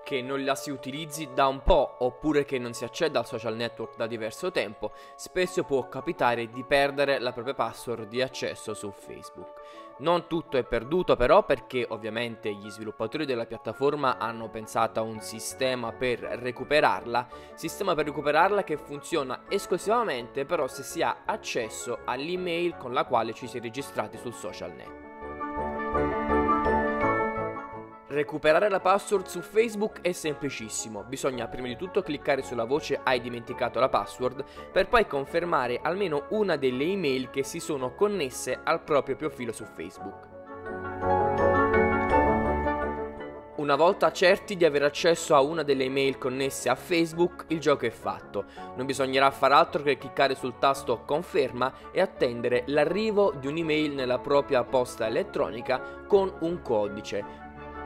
che non la si utilizzi da un po' oppure che non si acceda al social network da diverso tempo, spesso può capitare di perdere la propria password di accesso su Facebook. Non tutto è perduto però, perché ovviamente gli sviluppatori della piattaforma hanno pensato a un sistema per recuperarla che funziona esclusivamente però se si ha accesso all'email con la quale ci si è registrati sul social network. Recuperare la password su Facebook è semplicissimo, bisogna prima di tutto cliccare sulla voce "Hai dimenticato la password" per poi confermare almeno una delle email che si sono connesse al proprio profilo su Facebook. Una volta certi di avere accesso a una delle email connesse a Facebook, il gioco è fatto. Non bisognerà far altro che cliccare sul tasto "Conferma" e attendere l'arrivo di un'email nella propria posta elettronica con un codice.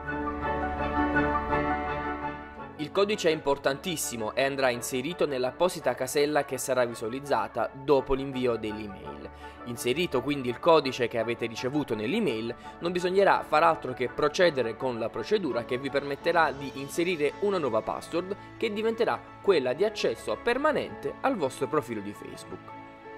Il codice è importantissimo e andrà inserito nell'apposita casella che sarà visualizzata dopo l'invio dell'email. Inserito quindi il codice che avete ricevuto nell'email, non bisognerà far altro che procedere con la procedura che vi permetterà di inserire una nuova password che diventerà quella di accesso permanente al vostro profilo di Facebook.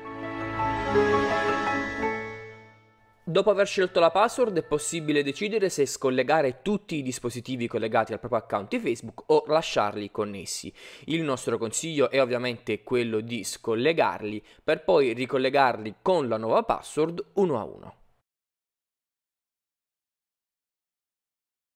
Dopo aver scelto la password è possibile decidere se scollegare tutti i dispositivi collegati al proprio account di Facebook o lasciarli connessi. Il nostro consiglio è ovviamente quello di scollegarli per poi ricollegarli con la nuova password uno a uno.